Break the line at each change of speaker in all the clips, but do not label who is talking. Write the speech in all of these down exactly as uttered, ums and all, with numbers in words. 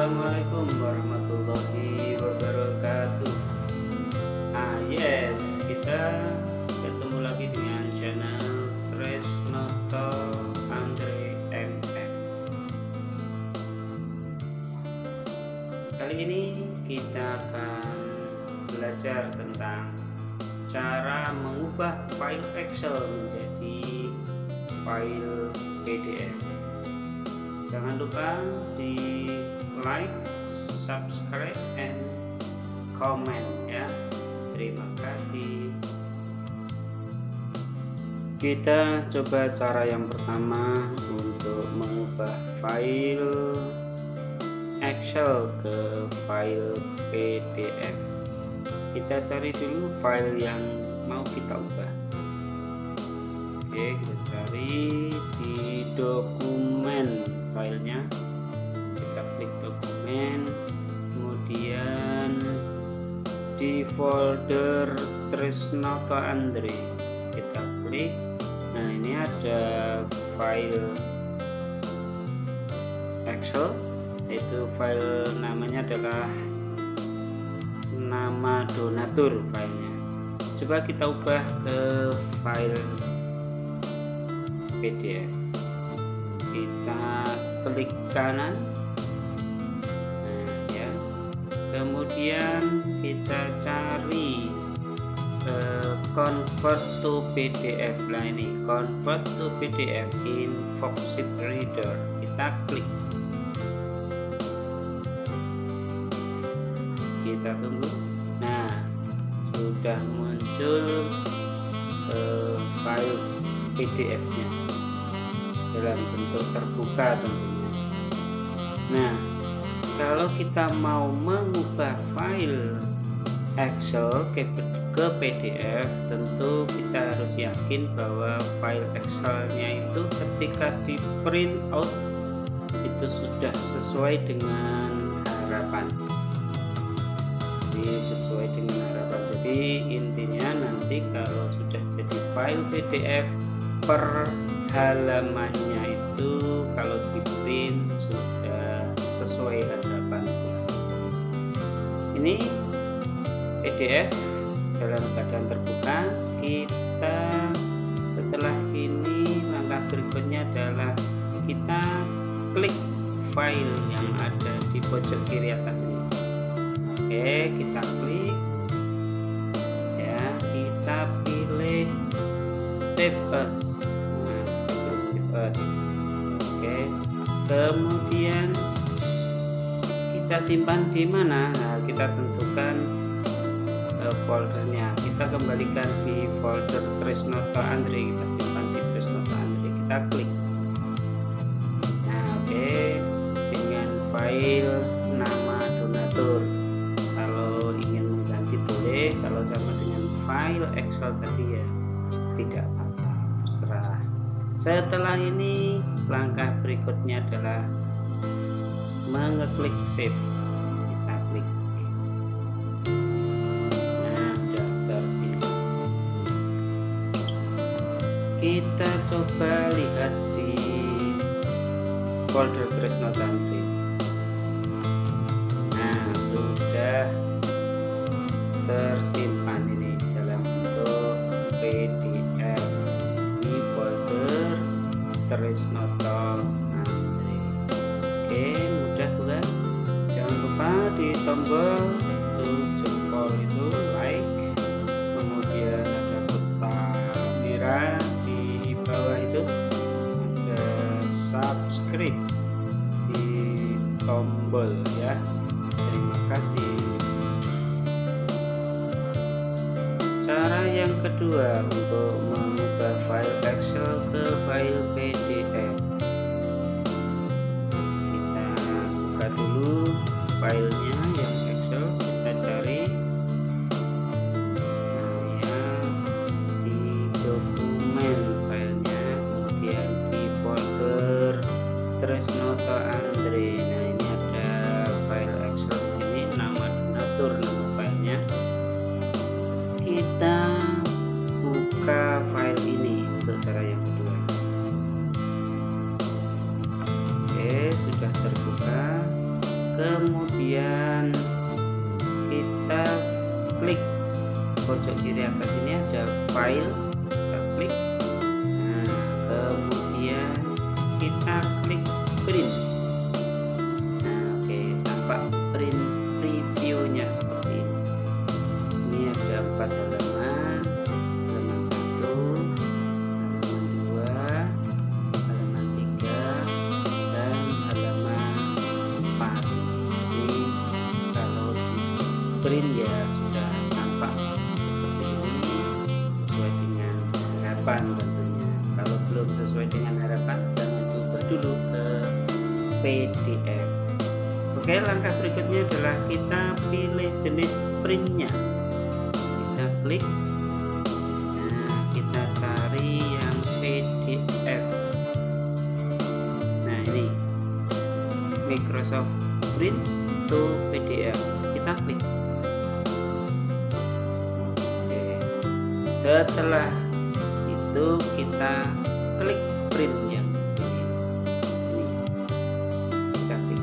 Assalamualaikum warahmatullahi wabarakatuh. Ah yes, kita ketemu lagi dengan channel Tresnoto Andre M M. Kali ini kita akan belajar tentang cara mengubah file Excel menjadi file P D F. Jangan lupa di like, subscribe, and comment ya. Terima kasih. Kita coba cara yang pertama untuk mengubah file Excel ke file P D F. Kita cari dulu file yang mau kita ubah. Oke, kita cari di dokumen filenya, kita klik dokumen, kemudian di folder Tresnoto Andre kita klik. Nah, ini ada file Excel, yaitu file namanya adalah nama donatur filenya. Coba kita ubah ke file P D F. Kita klik kanan, nah, ya. Kemudian kita cari uh, convert to P D F. Nah, ini convert to P D F in Voxit Reader. Kita klik. Kita tunggu. Nah, sudah muncul uh, file P D F-nya dalam bentuk terbuka tentunya. Nah, kalau kita mau mengubah file Excel ke, ke P D F, tentu kita harus yakin bahwa file Excel-nya itu ketika di print out itu sudah sesuai dengan harapan. Jadi sesuai dengan harapan. Jadi intinya nanti kalau sudah jadi file P D F per halamannya itu kalau di print sudah sesuai harapan. Ini P D F dalam keadaan terbuka. Kita setelah ini langkah berikutnya adalah kita klik file yang ada di pojok kiri atas ini. Oke, kita klik ya, kita pilih save as. Oke, kemudian kita simpan di mana? Nah, kita tentukan uh, foldernya. Kita kembalikan di folder Tresnoto Andre. Kita simpan di Tresnoto Andre. Kita klik. Nah, oke, dengan file nama donatur. Kalau ingin mengganti boleh. Kalau sama dengan file Excel tadi ya tidak apa-apa, terserah. Setelah ini langkah berikutnya adalah mengeklik save. Kita klik. Nah, daftar sini. Kita coba lihat di folder Tresnoto Andre. Nah, sudah tersimpan ini dalam bentuk P D F. Tresnoto Andre. Oke, mudah bukan? Jangan lupa di tombol itu jempol itu like, kemudian ada kotak merah di bawah itu ada subscribe di tombol ya. Terima kasih. Cara yang kedua untuk mengubah file Excel ke file P D F, kita buka dulu filenya yang Excel, kita cari nah, yang di dokumen filenya, kemudian di folder Tresnoto Andre. Nah, ini ada file Excel di sini, nama donatur nama filenya. Kita buka file ini untuk cara yang kedua. kiri atas ini ada file, kita klik. Nah, kemudian kita klik print. Nah, oke, tampak print previewnya seperti ini. Ini ada empat halaman, halaman satu, halaman dua, halaman tiga, dan halaman empat. Ini kalau di print ya sudah tampak seperti ini, sesuai dengan harapan tentunya. Kalau belum sesuai dengan harapan, jangan diubah dulu ke P D F. Oke, langkah berikutnya adalah kita pilih jenis printnya. Kita klik. Nah, kita cari yang P D F. Nah, ini Microsoft Print to P D F. Kita klik. Oke. Setelah itu kita klik print yang di sini. Ini. Kita klik.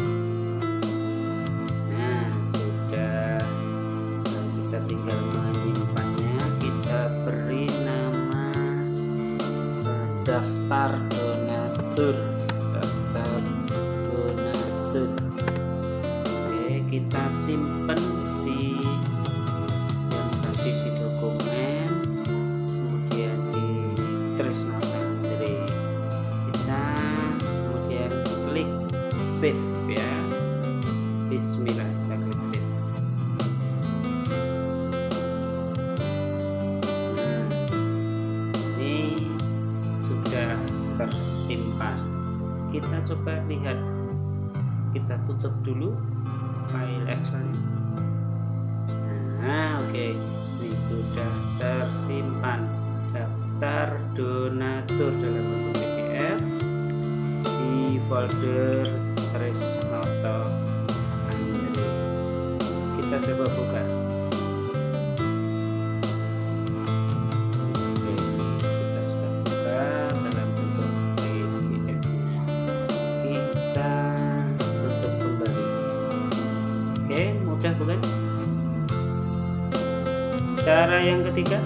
Nah, sudah. Nah, kita tinggal menyimpannya. Kita beri nama uh, daftar donatur. Daftar donatur. Oke, kita simpan di yang tadi di dokumen, kemudian di Trisno Tantri. Kita kemudian klik save ya. Bismillah, kita klik save. Nah, ini sudah tersimpan. Kita coba lihat. Kita tutup dulu file Excelnya. Nah, oke, okay. Ini sudah tersimpan daftar donatur dalam bentuk P D F di folder Trisno Tantri. Kita coba buka. Oke, kita sudah buka dalam bentuk P D F. Kita tutup kembali. Oke, mudah bukan? Cara yang ketiga,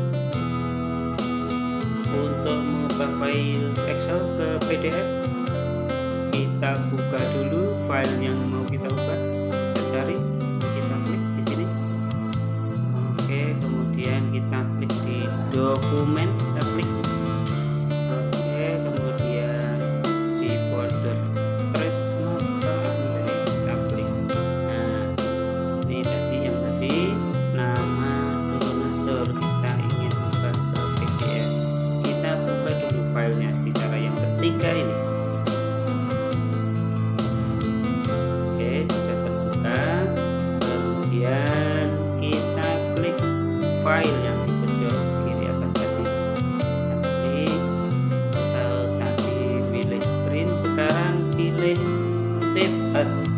untuk mengubah file Excel ke P D F, kita buka dulu file yang mau kita ubah. Kita cari, kita klik di sini. Oke, kemudian kita klik di dokumen, kita klik. Oke, kemudian di folder Trisno Tantri, kita klik. Nah, ini tadi yang tadi nama donatur kita ingin ubah ke P D F. Kita buka dulu filenya di cara yang ketiga ini. Oke, sudah terbuka. Kemudian kita klik file yang di pojok kiri atas tadi. Kita klik. Kalau tadi pilih print, sekarang pilih save as.